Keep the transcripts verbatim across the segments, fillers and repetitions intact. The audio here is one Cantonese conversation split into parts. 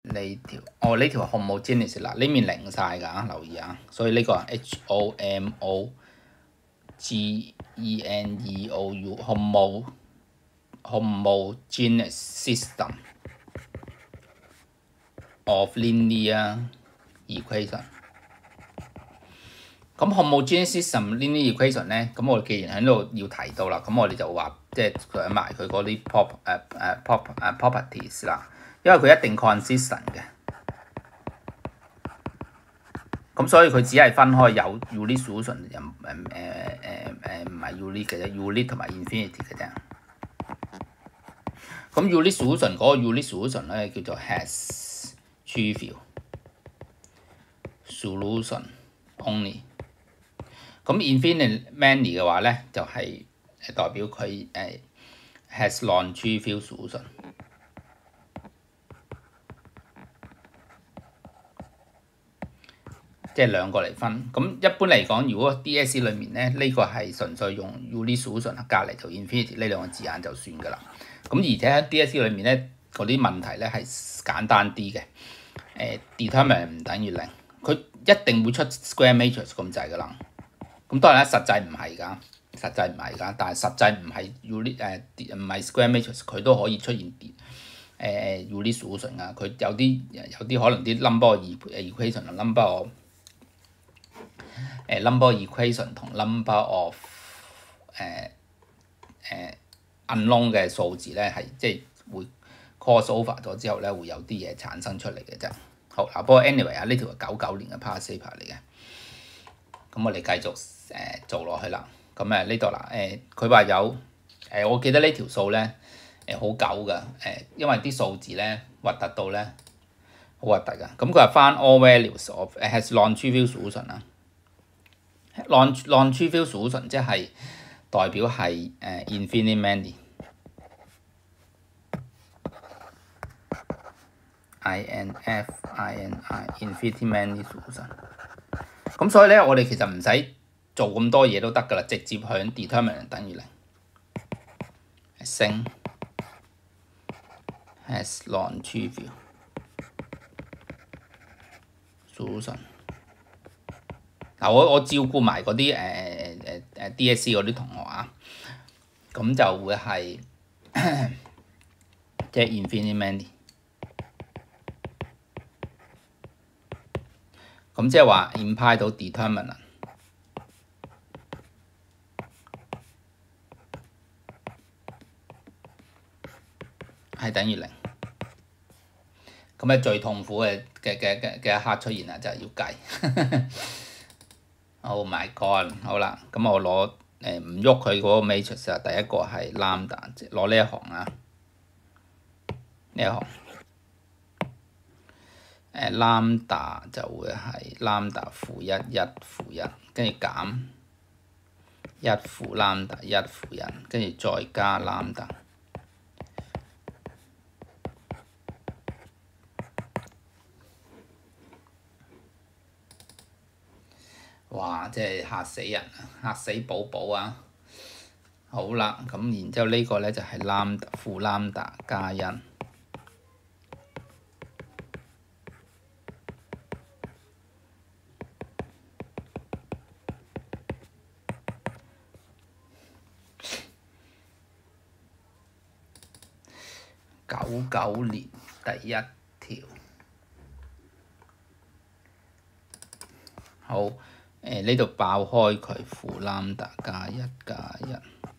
呢條，哦呢條 homogeneous 嗱，呢面零晒㗎，留意啊，所以呢個 H O M O G E N E O U homo homogeneous system of linear equation。咁 homogeneous system linear equation 咧，咁我既然喺度要提到啦，咁我哋就話即係上埋佢嗰啲 prop 誒誒 prop 誒 properties 啦，因為佢一定 consistent 嘅。咁所以佢只係分開有 unique solution 又誒誒誒誒唔係 unique 嘅啫 ，unique 同埋 infinity 嘅啫。咁 unique solution 嗰個 unique solution 咧叫做 has trivial solution only。咁 infinite many 嘅話咧，就係、是、代表佢誒 has non-trivial solution。即係兩個嚟分。咁一般嚟講，如果 D S E 裏面咧，呢、這個係純粹用 unique solution 隔離就 infinity 呢兩個字眼就算㗎啦。咁而且喺 D S E 裏面咧，嗰啲問題咧係簡單啲嘅。誒、呃、determinant 唔等於零，佢一定會出 square matrix 咁滯㗎啦。咁當然啦，實際唔係㗎，實際唔係㗎，但係實際唔係 unique 誒唔係 square matrix，佢都可以出現誒、呃、unique solution 㗎。佢有啲有啲可能啲 number equation 同 number of 誒 number equation 同 number of 誒誒 unknown 嘅數字咧係即係會 cross over 咗之後咧會有啲嘢產生出嚟嘅啫。好嗱，不過 anyway 啊，呢條係九九年嘅 past paper 嚟嘅。咁我哋繼續誒、呃、做落去啦。咁誒呢度啦誒，佢、呃、話有誒、呃，我記得呢條數咧誒好舊㗎誒，因為啲數字咧核突到咧好核突㗎。咁佢話翻 all values of has non-trivial solution 啦。non non-trivial solution 即係代表係誒 infinite many。I N F I N I infinite many solution。咁所以咧，我哋其實唔使做咁多嘢都得㗎啦，直接向 determinant 等於零。升 has non-trivial solution。嗱，我我照顧埋嗰啲誒誒誒 D S E 嗰啲同學啊，咁就會係即係 infinite many。咁即係話 imply 到 determinant 係等於零。咁咧最痛苦嘅嘅嘅嘅嘅一刻出現啦，就係要計。Oh my god！ 好啦，咁我攞誒唔喐佢嗰個 matrix 啊，第一個係 lambda， 攞呢一行啊，呢一行。誒 lambda 就會係 lambda 負一一負一，跟住減一負 lambda 一負一，跟住再加 lambda。哇！真係嚇死人啊，嚇死寶寶啊！好啦，咁然之後呢個咧就係 lambda 負 lambda 加一。九九年第一條，好誒呢度爆開佢負 lambda 加一加一，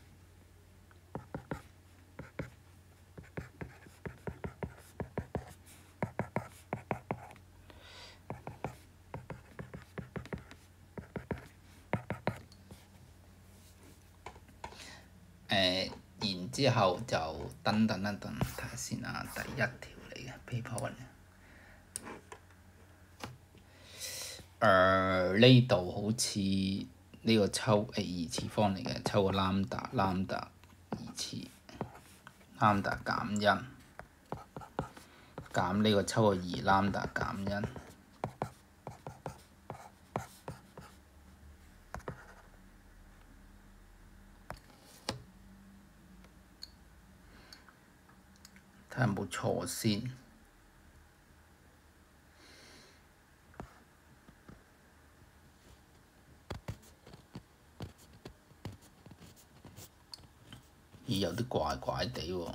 誒然之後就等等一等睇下先啊，第一條嚟嘅 paper one。誒呢度好似呢個抽誒二次方嚟嘅，抽個 lambda lambda 二次 lambda 減一，減呢個抽個二 lambda 減一。睇下有冇錯先。 咦，有啲怪怪地喎。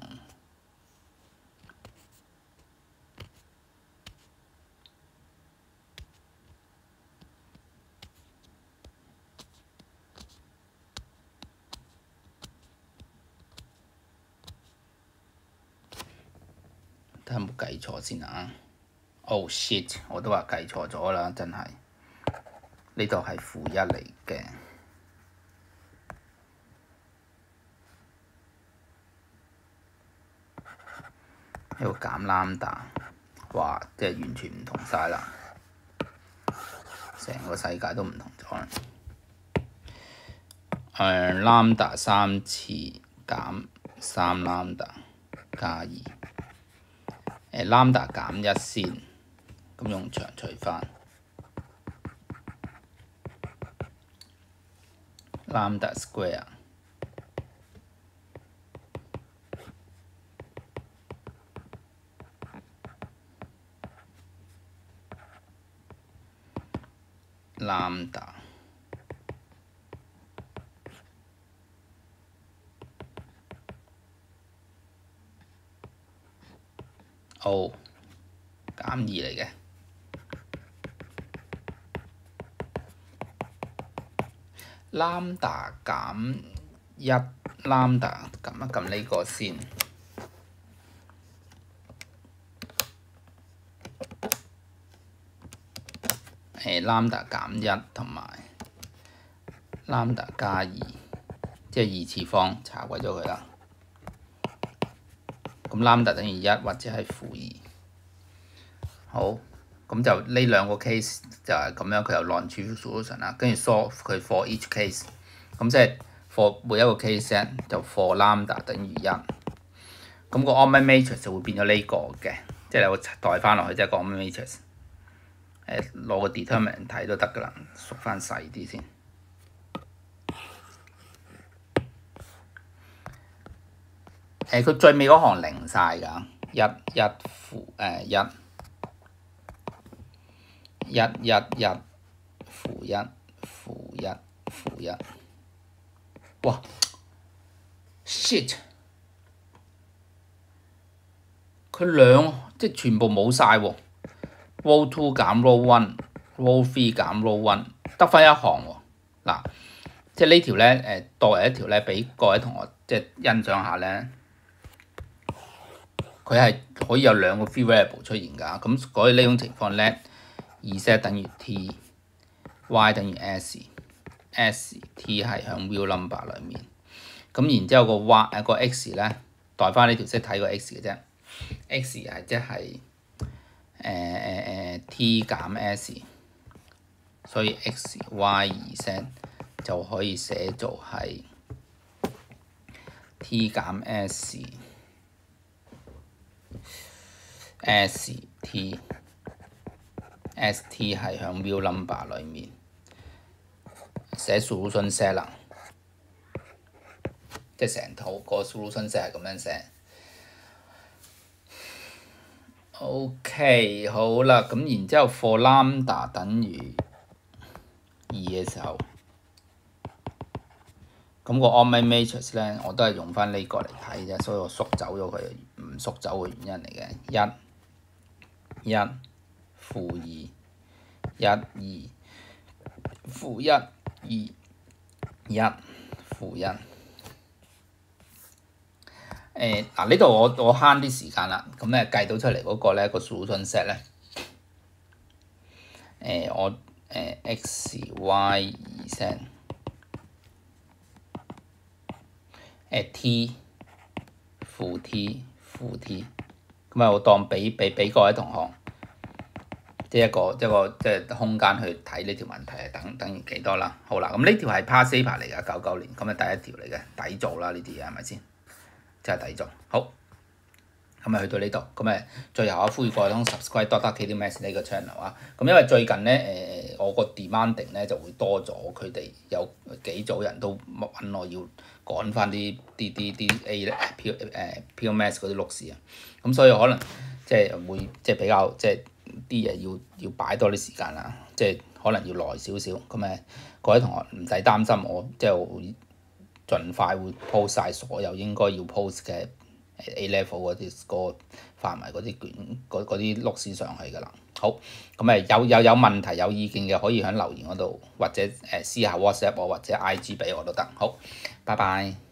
睇下有冇計錯先啊！ Oh shit！ 我都話計錯咗啦，真係呢度係負一嚟嘅。呢個減 lambda， 哇！即係完全唔同晒啦，成個世界都唔同咗啦。誒 lambda 三次減三 lambda 加二，誒 lambda 減一先，咁用長除翻 lambda square。lambda 哦，減二嚟嘅。lambda 減一 lambda 撳一撳呢個先。誒 lambda 減一同埋 lambda 加二，即係二次方，查鬼咗佢啦。咁 lambda 等於一或者係負二。好，咁就呢兩個 case 就係咁樣，佢有 non-trivial solution 啦。跟住 solve 佢 for each case， 咁即係 for 每一個 case 咧就 for lambda 等於一。咁個 Allman matrix 就會變咗呢個嘅，即係你會代翻落去，即係個 Allman matrix。誒攞個 determinant 睇都得㗎啦，縮翻細啲先。誒佢最尾嗰行零晒㗎，一一負誒一，一一一負一負一負一，哇 shit！ 佢兩即係全部冇晒喎。row two 減 row one，row three 減 row one， 得翻一行喎。嗱，即係呢條咧誒，作為一條咧，俾各位同學即係欣賞下咧，佢係可以有兩個 free variable 出現㗎。咁所以呢種情況咧 ，z 等於 t，y 等於 s，s t 係喺 real number 裡面。咁然之後個 y 誒個 x 咧，代翻呢條式睇個 x 嘅啫 ，x 係即係。誒誒誒 t 減 s， 所以 x y z 就可以寫做係 t 減 s s t s t 係響 real number 裡面寫 solution set 啦，即係成套個 solution set 係咁樣寫。OK， 好啦，咁然之後 for lambda 等於二嘅時候，咁個 Allman matrix 咧，我都係用翻呢個嚟睇啫，所以我縮走咗佢，唔縮走嘅原因嚟嘅。一、一、負二、一、二、負一、二、一、負一。誒嗱呢度我我慳啲時間啦，咁咧計到出嚟嗰個咧個 solution set 咧，誒我誒 x y z 誒 t 負 t 負 t， 咁啊我當俾俾俾各位同學，即係一個一個即係空間去睇呢條問題係等等於幾多啦？好啦，咁呢條係 past paper 嚟㗎，九九年，咁啊第一條嚟嘅，抵做啦呢啲嘢係咪先？真係抵做，好，咁咪去到呢度，咁誒最後啊呼籲各位幫 subscribe Doctor K D Maths 呢個 channel 啊，咁因為最近咧誒、呃、我個 demanding 咧就會多咗，佢哋有幾組人都揾我要趕翻啲啲啲啲 A 咧 Pure 誒 Pure Maths 嗰啲錄事啊，咁所以可能即係會即係比較即係啲嘢要要擺多啲時間啦，即係可能要耐少少，咁誒各位同學唔使擔心我即係會。 盡快會 post 晒所有應該要 post 嘅 A level 嗰啲個範圍嗰啲卷嗰啲錄事上去㗎啦。好，咁誒有有有問題有意見嘅可以喺留言嗰度或者誒私下 WhatsApp 我或者 I G 俾我都得。好，拜拜。